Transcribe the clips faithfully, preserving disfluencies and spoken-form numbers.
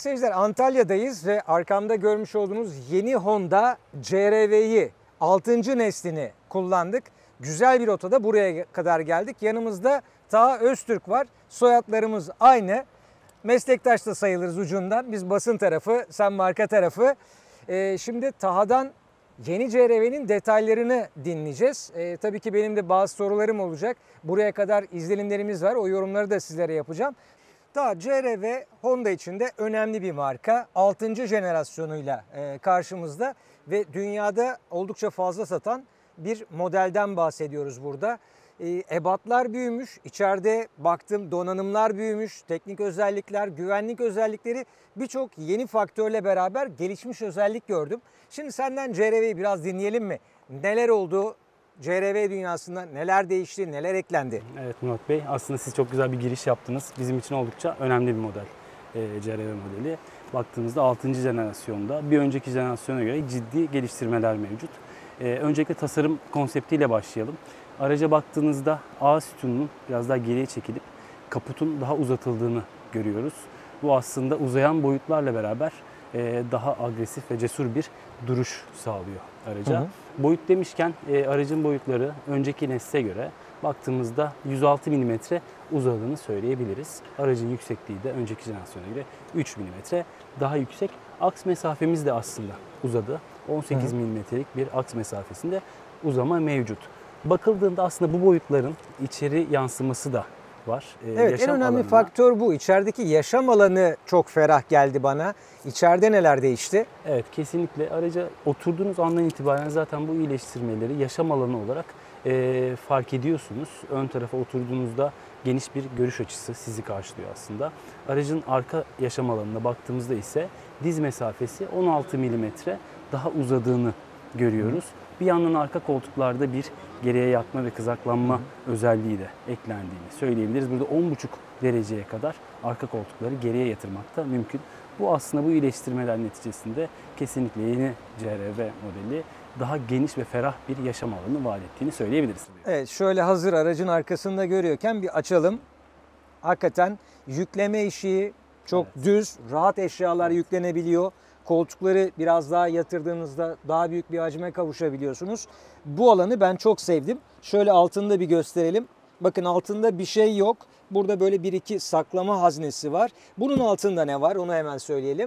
seyirciler, Antalya'dayız ve arkamda görmüş olduğunuz yeni Honda C R V'yi altıncı neslini kullandık. Güzel bir rotada buraya kadar geldik. Yanımızda Taha Öztürk var. Soyadlarımız aynı. Meslektaş da sayılırız ucundan. Biz basın tarafı, sen marka tarafı. Ee, şimdi Taha'dan yeni C R V'nin detaylarını dinleyeceğiz. Ee, tabii ki benim de bazı sorularım olacak. Buraya kadar izlenimlerimiz var. O yorumları da sizlere yapacağım. Daha C R V Honda için de önemli bir marka. altıncı jenerasyonuyla e, karşımızda ve dünyada oldukça fazla satan bir modelden bahsediyoruz burada. E, ebatlar büyümüş, içeride baktım donanımlar büyümüş, teknik özellikler, güvenlik özellikleri birçok yeni faktörle beraber gelişmiş özellik gördüm. Şimdi senden C R V'yi biraz dinleyelim mi? Neler oldu? C R V dünyasında neler değişti, neler eklendi? Evet Murat Bey, aslında siz çok güzel bir giriş yaptınız. Bizim için oldukça önemli bir model e, C R V modeli. Baktığımızda altıncı jenerasyonda bir önceki jenerasyona göre ciddi geliştirmeler mevcut. E, öncelikle tasarım konseptiyle başlayalım. Araca baktığınızda A sütununun biraz daha geriye çekilip kaputun daha uzatıldığını görüyoruz. Bu aslında uzayan boyutlarla beraber e, daha agresif ve cesur bir duruş sağlıyor araca. Hı hı. Boyut demişken e, aracın boyutları önceki nesle göre baktığımızda yüz altı milimetre uzadığını söyleyebiliriz. Aracın yüksekliği de önceki jenerasyona göre üç milimetre daha yüksek. Aks mesafemiz de aslında uzadı. on sekiz milimetrelik bir aks mesafesinde uzama mevcut. Bakıldığında aslında bu boyutların içeri yansıması da var. Ee, evet, en önemli alanına. faktör bu. İçerideki yaşam alanı çok ferah geldi bana. İçeride neler değişti? Evet, kesinlikle. Araca oturduğunuz andan itibaren zaten bu iyileştirmeleri yaşam alanı olarak e, fark ediyorsunuz. Ön tarafa oturduğunuzda geniş bir görüş açısı sizi karşılıyor aslında. Aracın arka yaşam alanına baktığımızda ise diz mesafesi on altı milimetre daha uzadığını görüyoruz. Bir yandan arka koltuklarda bir geriye yatma ve kızaklanma Hı. özelliği de eklendiğini söyleyebiliriz. Burada on buçuk dereceye kadar arka koltukları geriye yatırmak da mümkün. Bu aslında bu iyileştirmeler neticesinde kesinlikle yeni C R V modeli daha geniş ve ferah bir yaşam alanı vaat ettiğini söyleyebiliriz. Evet, şöyle hazır aracın arkasında görüyorken bir açalım. Hakikaten yükleme işi çok evet. düz, rahat eşyalar evet. yüklenebiliyor. Koltukları biraz daha yatırdığınızda daha büyük bir hacme kavuşabiliyorsunuz. Bu alanı ben çok sevdim. Şöyle altında bir gösterelim. Bakın altında bir şey yok. Burada böyle bir iki saklama haznesi var. Bunun altında ne var? Onu hemen söyleyelim.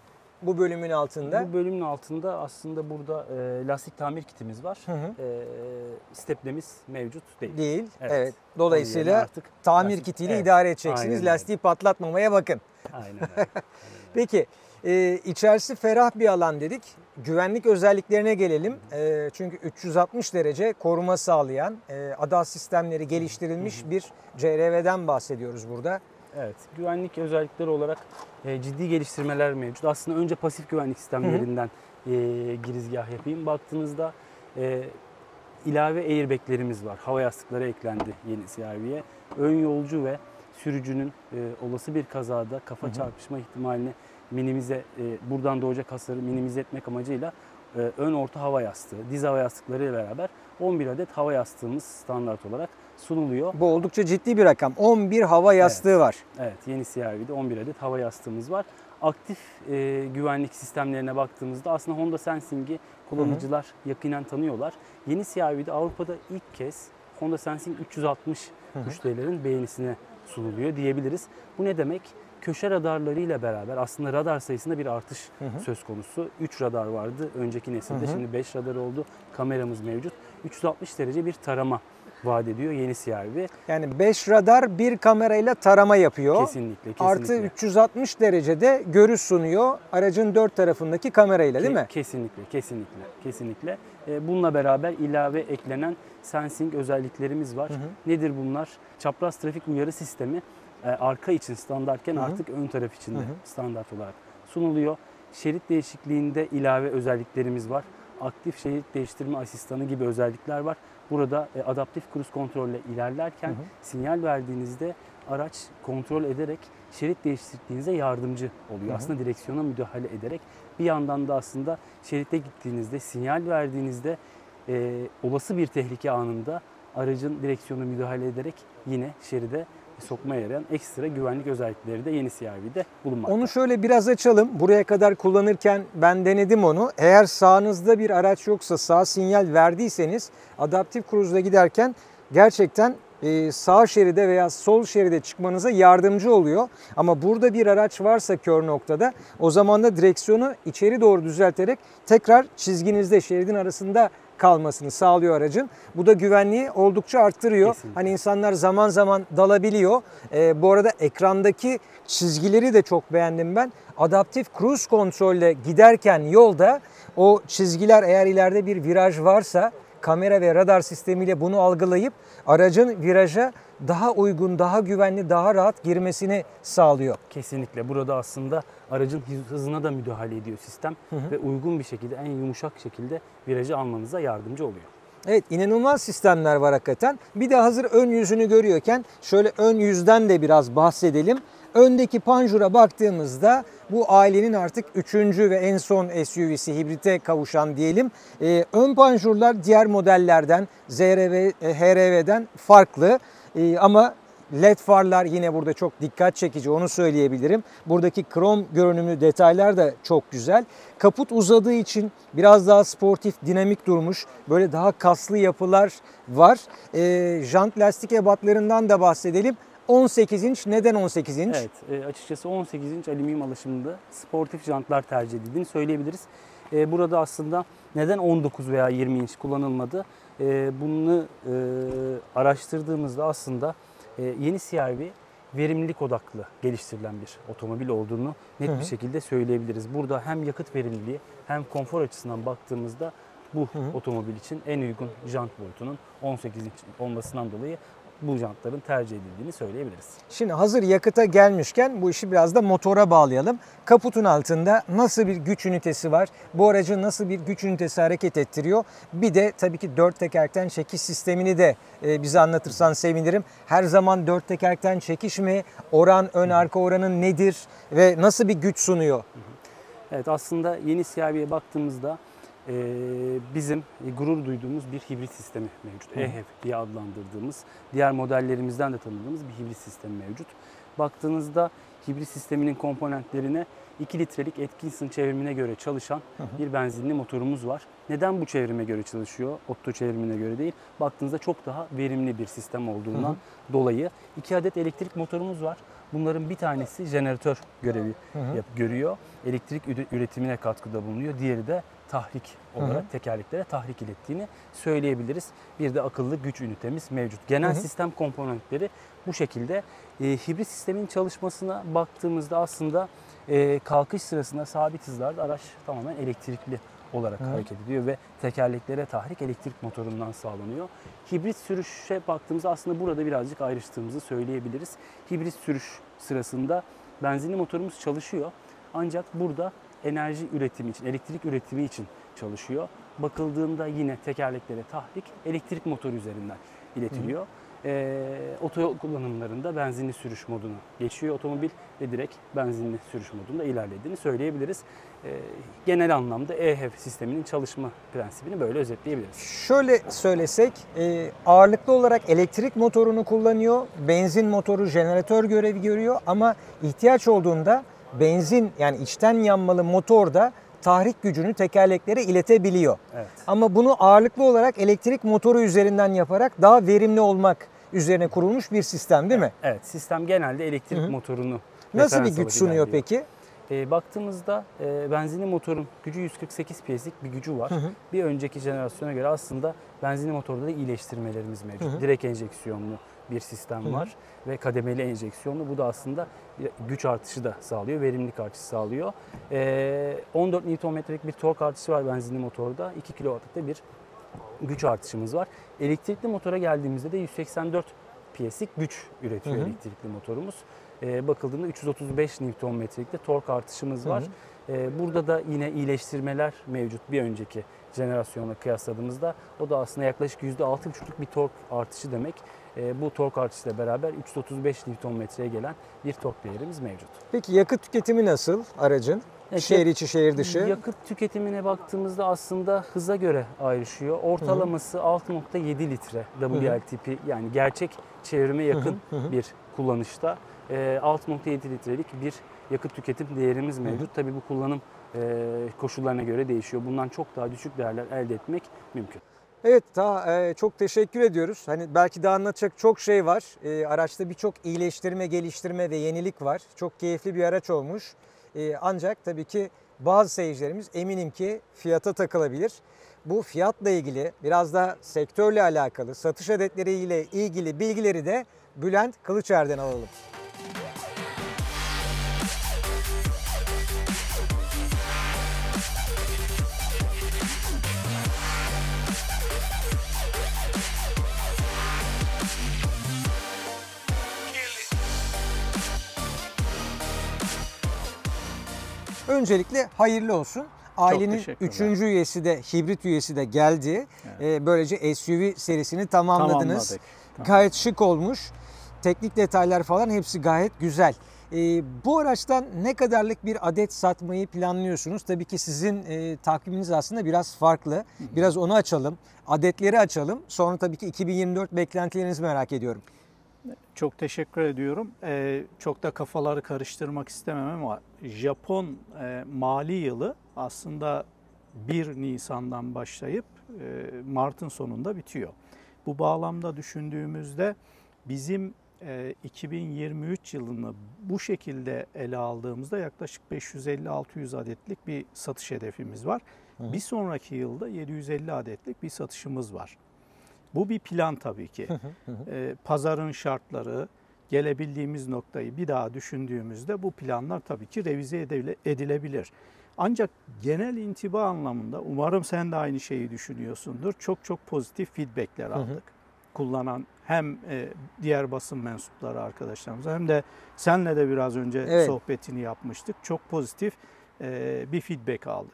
Bu bölümün altında. Bu bölümün altında aslında burada e, lastik tamir kitimiz var. Hı hı. E, steplemiz mevcut değil. Değil. Evet. evet. Dolayısıyla artık tamir lastik, kitiyle evet. idare edeceksiniz. Aynen Lastiği öyle. patlatmamaya bakın. Aynen öyle. Peki. Ee, içerisi ferah bir alan dedik. Güvenlik özelliklerine gelelim. Ee, çünkü üç yüz altmış derece koruma sağlayan, e, A D A S sistemleri geliştirilmiş bir C R V'den bahsediyoruz burada. Evet, güvenlik özellikleri olarak e, ciddi geliştirmeler mevcut. Aslında önce pasif güvenlik sistemlerinden e, girizgah yapayım. Baktığınızda e, ilave airbag'lerimiz var. Hava yastıkları eklendi yeni C R V'ye. Ön yolcu ve sürücünün e, olası bir kazada kafa hı hı. çarpışma ihtimalini minimize, e, buradan doğacak hasarı minimize etmek amacıyla e, ön orta hava yastığı, diz hava yastıkları ile beraber on bir adet hava yastığımız standart olarak sunuluyor. Bu oldukça ciddi bir rakam. on bir hava yastığı evet. var. Evet, yeni C R V'de on bir adet hava yastığımız var. Aktif e, güvenlik sistemlerine baktığımızda aslında Honda Sensing'i kullanıcılar hı hı. yakinen tanıyorlar. Yeni C R V'de Avrupa'da ilk kez Honda Sensing üç yüz altmış hı hı. müşterilerin beğenisine sunuluyor diyebiliriz. Bu ne demek? Köşe radarlarıyla beraber aslında radar sayısında bir artış hı hı. söz konusu. üç radar vardı önceki nesilde, hı hı. şimdi beş radar oldu. Kameramız mevcut. üç yüz altmış derece bir tarama vaat ediyor yeni C R V. Yani beş radar bir kamerayla tarama yapıyor. Kesinlikle, kesinlikle. Artı üç yüz altmış derecede görüş sunuyor aracın dört tarafındaki kamerayla değil mi? Kesinlikle, kesinlikle, kesinlikle. Bununla beraber ilave eklenen sensing özelliklerimiz var. Hı hı. Nedir bunlar? Çapraz trafik uyarı sistemi. Arka için standartken hı hı. artık ön taraf için de hı hı. standart olarak sunuluyor. Şerit değişikliğinde ilave özelliklerimiz var. Aktif şerit değiştirme asistanı gibi özellikler var. Burada adaptif cruise kontrolle ilerlerken hı hı. sinyal verdiğinizde araç kontrol ederek şerit değiştirdiğinizde yardımcı oluyor. Hı hı. Aslında direksiyona müdahale ederek bir yandan da aslında şeritte gittiğinizde, sinyal verdiğinizde e, olası bir tehlike anında aracın direksiyona müdahale ederek yine şeride sokmaya yarayan ekstra güvenlik özellikleri de yeni C R V'de bulunmakta. Onu şöyle biraz açalım. Buraya kadar kullanırken ben denedim onu. Eğer sağınızda bir araç yoksa, sağ sinyal verdiyseniz adaptif cruise'da giderken gerçekten e, sağ şeride veya sol şeride çıkmanıza yardımcı oluyor. Ama burada bir araç varsa kör noktada, o zaman da direksiyonu içeri doğru düzelterek tekrar çizginizde, şeridin arasında kalmasını sağlıyor aracın. Bu da güvenliği oldukça arttırıyor. Kesinlikle. Hani insanlar zaman zaman dalabiliyor. Ee, bu arada ekrandaki çizgileri de çok beğendim ben. Adaptif cruise kontrolle giderken yolda o çizgiler, eğer ileride bir viraj varsa kamera ve radar sistemiyle bunu algılayıp aracın viraja daha uygun, daha güvenli, daha rahat girmesini sağlıyor. Kesinlikle. Burada aslında aracın hızına da müdahale ediyor sistem Hı hı. ve uygun bir şekilde, en yumuşak şekilde virajı almanıza yardımcı oluyor. Evet, inanılmaz sistemler var hakikaten. Bir de hazır ön yüzünü görüyorken şöyle ön yüzden de biraz bahsedelim. Öndeki panjura baktığımızda bu ailenin artık üçüncü ve en son S U V'si, hibrite kavuşan diyelim. Ee, ön panjurlar diğer modellerden, Z R V, H R V'den farklı. Ee, ama L E D farlar yine burada çok dikkat çekici, onu söyleyebilirim. Buradaki krom görünümlü detaylar da çok güzel. Kaput uzadığı için biraz daha sportif, dinamik durmuş. Böyle daha kaslı yapılar var. Ee, jant lastik ebatlarından da bahsedelim. on sekiz inç. Neden on sekiz inç? Evet, e, açıkçası on sekiz inç alüminyum alaşımında sportif jantlar tercih edildiğini söyleyebiliriz. E, burada aslında neden on dokuz veya yirmi inç kullanılmadı? E, bunu e, araştırdığımızda aslında e, yeni C R V verimlilik odaklı geliştirilen bir otomobil olduğunu net Hı hı. bir şekilde söyleyebiliriz. Burada hem yakıt verimliliği hem konfor açısından baktığımızda bu Hı hı. otomobil için en uygun jant boyutunun on sekiz inç olmasından dolayı bu jantların tercih edildiğini söyleyebiliriz. Şimdi hazır yakıta gelmişken bu işi biraz da motora bağlayalım. Kaputun altında nasıl bir güç ünitesi var? Bu aracı nasıl bir güç ünitesi hareket ettiriyor? Bir de tabii ki dört tekerlekten çekiş sistemini de e, bize anlatırsan sevinirim. Her zaman dört tekerlekten çekiş mi? Oran, ön arka oranı nedir? Ve nasıl bir güç sunuyor? Evet, aslında yeni C R V'ye baktığımızda e, bizim gurur duyduğumuz bir hibrit sistemi mevcut. Hı. E H E V diye adlandırdığımız, diğer modellerimizden de tanıdığımız bir hibrit sistemi mevcut. Baktığınızda hibrit sisteminin komponentlerine iki litrelik Atkinson çevrimine göre çalışan Hı hı. bir benzinli motorumuz var. Neden bu çevrime göre çalışıyor? Otto çevrimine göre değil. Baktığınızda çok daha verimli bir sistem olduğundan Hı hı. dolayı iki adet elektrik motorumuz var. Bunların bir tanesi jeneratör görevi Hı hı. yap, görüyor. Elektrik üretimine katkıda bulunuyor. Diğeri de tahrik olarak Hı hı. tekerleklere tahrik ilettiğini söyleyebiliriz. Bir de akıllı güç ünitemiz mevcut. Genel Hı hı. sistem komponentleri bu şekilde. E, hibrit sistemin çalışmasına baktığımızda aslında e, kalkış sırasında sabit hızlarda araç tamamen elektrikli olarak Hı. hareket ediyor ve tekerleklere tahrik elektrik motorundan sağlanıyor. Hibrit sürüşe baktığımızda aslında burada birazcık ayrıştığımızı söyleyebiliriz. Hibrit sürüş sırasında benzinli motorumuz çalışıyor. Ancak burada enerji üretimi için, elektrik üretimi için çalışıyor. Bakıldığında yine tekerleklere tahrik elektrik motoru üzerinden iletiliyor. Ee, otoyol kullanımlarında benzinli sürüş moduna geçiyor otomobil ve direkt benzinli sürüş modunda ilerlediğini söyleyebiliriz. Ee, genel anlamda E H E V sisteminin çalışma prensibini böyle özetleyebiliriz. Şöyle söylesek, e, ağırlıklı olarak elektrik motorunu kullanıyor. Benzin motoru jeneratör görevi görüyor ama ihtiyaç olduğunda benzin, yani içten yanmalı motor da tahrik gücünü tekerleklere iletebiliyor. Evet. Ama bunu ağırlıklı olarak elektrik motoru üzerinden yaparak daha verimli olmak üzerine kurulmuş bir sistem değil mi? Evet, sistem genelde elektrik Hı hı. motorunu Nasıl bir referans güç alarak sunuyor ilerliyor. peki? E, baktığımızda e, benzinli motorun gücü yüz kırk sekiz P S'lik bir gücü var. Hı hı. Bir önceki jenerasyona göre aslında benzinli motorda da iyileştirmelerimiz mevcut. Hı hı. Direkt enjeksiyonlu bir sistem Hı hı. var ve kademeli enjeksiyonlu. Bu da aslında güç artışı da sağlıyor, verimlilik artışı sağlıyor. E, on dört Newton metrelik bir tork artışı var benzinli motorda. iki kilowattlık da bir güç artışımız var. Elektrikli motora geldiğimizde de yüz seksen dört P S'lik güç üretiyor Hı hı. elektrikli motorumuz. E, bakıldığında üç yüz otuz beş Newton metrelik de tork artışımız var. Hı hı. E, burada da yine iyileştirmeler mevcut bir önceki jenerasyonla kıyasladığımızda. O da aslında yaklaşık yüzde altı buçukluk bir tork artışı demek. E, bu tork artışıyla beraber üç yüz otuz beş Newton metreye gelen bir tork değerimiz mevcut. Peki yakıt tüketimi nasıl aracın? Evet, Şehir içi, şehir dışı. Yakıt tüketimine baktığımızda aslında hıza göre ayrışıyor. Ortalaması altı nokta yedi litre W L T P, yani gerçek çevrime yakın Hı hı. bir kullanışta e, altı nokta yedi litrelik bir yakıt tüketim değerimiz mevcut. Tabii bu kullanım e, koşullarına göre değişiyor. Bundan çok daha düşük değerler elde etmek mümkün. Evet, daha e, çok teşekkür ediyoruz. Hani belki daha anlatacak çok şey var. E, araçta birçok iyileştirme, geliştirme ve yenilik var. Çok keyifli bir araç olmuş. E, ancak tabii ki bazı seyircilerimiz eminim ki fiyata takılabilir. Bu fiyatla ilgili, biraz da sektörle alakalı, satış adetleriyle ilgili bilgileri de Bülent Kılıçer'den alalım. Öncelikle hayırlı olsun. Ailenin teşekkürler. üçüncü üyesi de, hibrit üyesi de geldi. Ee, böylece S U V serisini tamamladınız. Tamamladık. Tamam. Gayet şık olmuş. Teknik detaylar falan hepsi gayet güzel. Ee, bu araçtan ne kadarlık bir adet satmayı planlıyorsunuz? Tabii ki sizin e, takviminiz aslında biraz farklı. Biraz onu açalım. Adetleri açalım. Sonra tabii ki iki bin yirmi dört beklentilerinizi merak ediyorum. Çok teşekkür ediyorum. Ee, çok da kafaları karıştırmak istemem ama Japon e, mali yılı aslında bir Nisan'dan başlayıp e, Mart'ın sonunda bitiyor. Bu bağlamda düşündüğümüzde bizim e, iki bin yirmi üç yılını bu şekilde ele aldığımızda yaklaşık beş yüz elli altı yüz adetlik bir satış hedefimiz var. Hı. Bir sonraki yılda yedi yüz elli adetlik bir satışımız var. Bu bir plan tabii ki. Ee, pazarın şartları, gelebildiğimiz noktayı bir daha düşündüğümüzde bu planlar tabii ki revize edile- edilebilir. Ancak genel intiba anlamında umarım sen de aynı şeyi düşünüyorsundur. Çok çok pozitif feedbackler aldık. Kullanan hem e, diğer basın mensupları arkadaşlarımıza hem de senle de biraz önce Evet. sohbetini yapmıştık. Çok pozitif e, bir feedback aldık.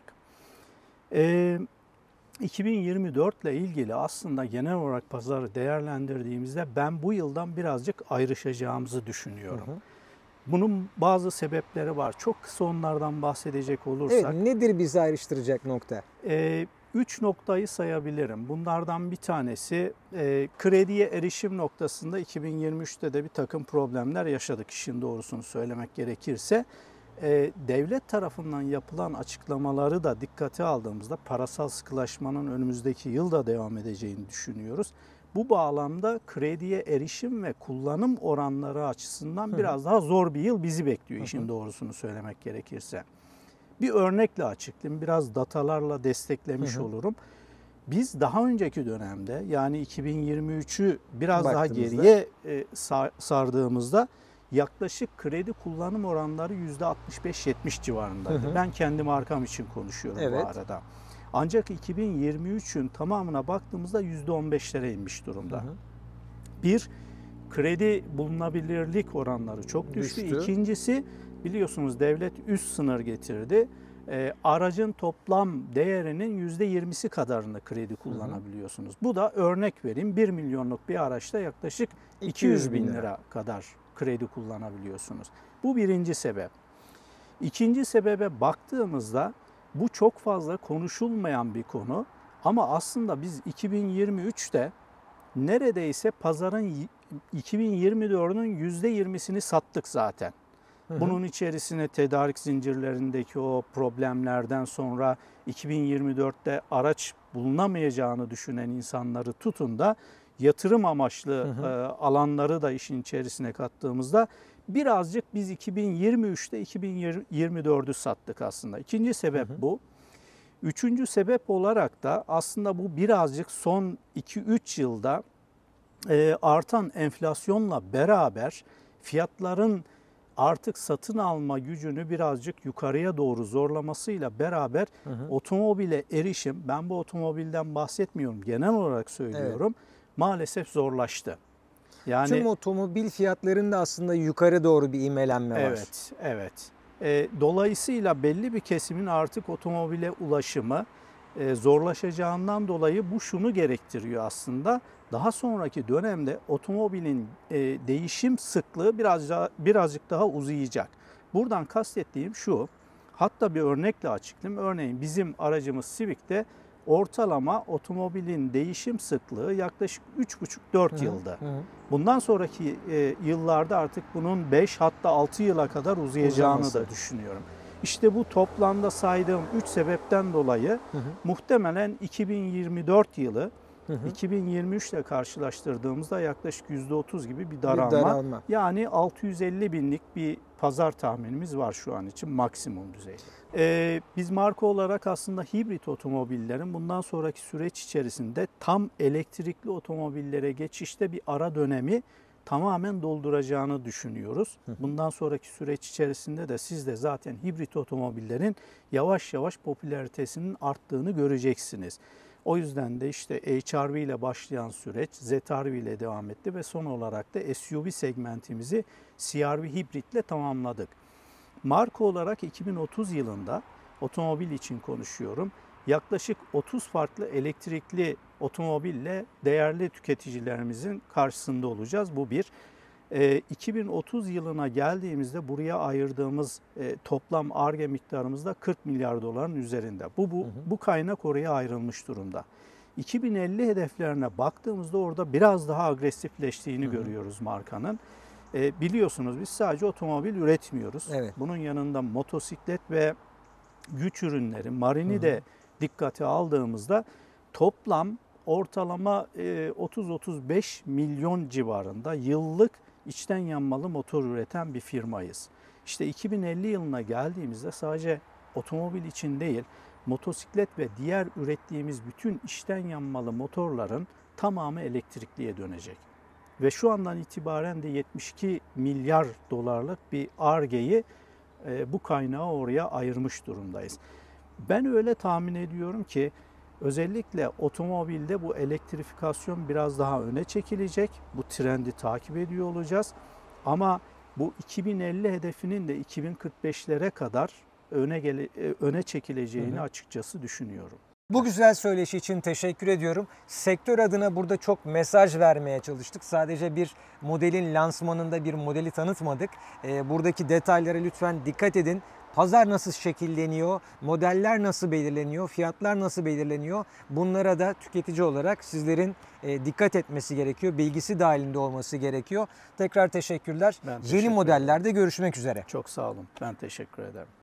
Evet. iki bin yirmi dört ile ilgili aslında genel olarak pazarı değerlendirdiğimizde ben bu yıldan birazcık ayrışacağımızı düşünüyorum. Hı hı. Bunun bazı sebepleri var. Çok kısa onlardan bahsedecek olursak. Evet, nedir bizi ayrıştıracak nokta? E, üç noktayı sayabilirim. Bunlardan bir tanesi e, krediye erişim noktasında iki bin yirmi üçte de bir takım problemler yaşadık, işin doğrusunu söylemek gerekirse. E, devlet tarafından yapılan açıklamaları da dikkate aldığımızda parasal sıkılaşmanın önümüzdeki yılda devam edeceğini düşünüyoruz. Bu bağlamda krediye erişim ve kullanım oranları açısından biraz daha zor bir yıl bizi bekliyor, işin doğrusunu söylemek gerekirse. Bir örnekle açıklayayım, biraz datalarla desteklemiş olurum. Biz daha önceki dönemde, yani iki bin yirmi üçü biraz daha geriye e, sardığımızda yaklaşık kredi kullanım oranları yüzde altmış beş yetmiş civarındaydı. Hı hı. Ben kendi markam için konuşuyorum evet. bu arada. Ancak iki bin yirmi üçün tamamına baktığımızda yüzde on beşlere inmiş durumda. Hı hı. Bir, kredi bulunabilirlik oranları çok düştü. düştü. İkincisi, biliyorsunuz devlet üst sınır getirdi. E, aracın toplam değerinin yüzde yirmisi kadarını kredi kullanabiliyorsunuz. Hı hı. Bu da örnek vereyim, bir milyonluk bir araçta yaklaşık iki yüz bin lira kadar kredi kullanabiliyorsunuz. Bu birinci sebep. İkinci sebebe baktığımızda bu çok fazla konuşulmayan bir konu ama aslında biz iki bin yirmi üçte neredeyse pazarın iki bin yirmi dördünün yüzde yirmisini sattık zaten. Hı hı. Bunun içerisine tedarik zincirlerindeki o problemlerden sonra iki bin yirmi dörtte araç bulunamayacağını düşünen insanları tutun da yatırım amaçlı hı hı. E, alanları da işin içerisine kattığımızda birazcık biz iki bin yirmi üçte iki bin yirmi dördü sattık aslında. İkinci sebep hı hı. bu. Üçüncü sebep olarak da aslında bu birazcık son iki üç yılda e, artan enflasyonla beraber fiyatların artık satın alma gücünü birazcık yukarıya doğru zorlamasıyla beraber hı hı. otomobile erişim, ben bu otomobilden bahsetmiyorum, genel olarak söylüyorum, evet. maalesef zorlaştı. Yani tüm otomobil fiyatlarında aslında yukarı doğru bir ivmelenme var. Evet, evet. E, dolayısıyla belli bir kesimin artık otomobile ulaşımı e, zorlaşacağından dolayı bu şunu gerektiriyor aslında. Daha sonraki dönemde otomobilin e, değişim sıklığı biraz daha, birazcık daha uzayacak. Buradan kastettiğim şu, hatta bir örnekle açıklayayım. Örneğin bizim aracımız Civic'te ortalama otomobilin değişim sıklığı yaklaşık üç buçuk dört yılda. Hı hı. Bundan sonraki e, yıllarda artık bunun beş hatta altı yıla kadar uzayacağını Uzaması. da düşünüyorum. İşte bu toplamda saydığım üç sebepten dolayı Hı hı. muhtemelen iki bin yirmi dört yılı Hı hı. iki bin yirmi üç ile karşılaştırdığımızda yaklaşık yüzde otuz gibi bir daralma. Bir daralma. Yani altı yüz elli binlik bir pazar tahminimiz var şu an için maksimum düzeyde. Ee, biz marka olarak aslında hibrit otomobillerin bundan sonraki süreç içerisinde tam elektrikli otomobillere geçişte bir ara dönemi tamamen dolduracağını düşünüyoruz. Bundan sonraki süreç içerisinde de siz de zaten hibrit otomobillerin yavaş yavaş popülaritesinin arttığını göreceksiniz. O yüzden de işte H R V ile başlayan süreç Z R V ile devam etti ve son olarak da S U V segmentimizi C R V hibritle tamamladık. Marka olarak iki bin otuz yılında otomobil için konuşuyorum. Yaklaşık otuz farklı elektrikli otomobille değerli tüketicilerimizin karşısında olacağız. Bu bir. E, iki bin otuz yılına geldiğimizde buraya ayırdığımız e, toplam Ar-Ge miktarımız da kırk milyar doların üzerinde. Bu, bu, Hı hı. bu kaynak oraya ayrılmış durumda. iki bin elli hedeflerine baktığımızda orada biraz daha agresifleştiğini Hı hı. görüyoruz markanın. E, biliyorsunuz biz sadece otomobil üretmiyoruz. Evet. Bunun yanında motosiklet ve güç ürünleri, marini de dikkate aldığımızda toplam ortalama e, otuz otuz beş milyon civarında yıllık içten yanmalı motor üreten bir firmayız. İşte iki bin elli yılına geldiğimizde sadece otomobil için değil, motosiklet ve diğer ürettiğimiz bütün içten yanmalı motorların tamamı elektrikliye dönecek. Ve şu andan itibaren de yetmiş iki milyar dolarlık bir Ar-Ge'yi e, bu kaynağı oraya ayırmış durumdayız. Ben öyle tahmin ediyorum ki özellikle otomobilde bu elektrifikasyon biraz daha öne çekilecek. Bu trendi takip ediyor olacağız. Ama bu iki bin elli hedefinin de iki bin kırk beşlere kadar öne gele, öne çekileceğini Hı hı. açıkçası düşünüyorum. Bu güzel söyleşi için teşekkür ediyorum. Sektör adına burada çok mesaj vermeye çalıştık. Sadece bir modelin lansmanında bir modeli tanıtmadık. Ee, buradaki detaylara lütfen dikkat edin. Pazar nasıl şekilleniyor, modeller nasıl belirleniyor, fiyatlar nasıl belirleniyor? Bunlara da tüketici olarak sizlerin e, dikkat etmesi gerekiyor, bilgisi dahilinde olması gerekiyor. Tekrar teşekkürler. Ben Yeni teşekkür modellerde görüşmek üzere. Çok sağ olun. Ben teşekkür ederim.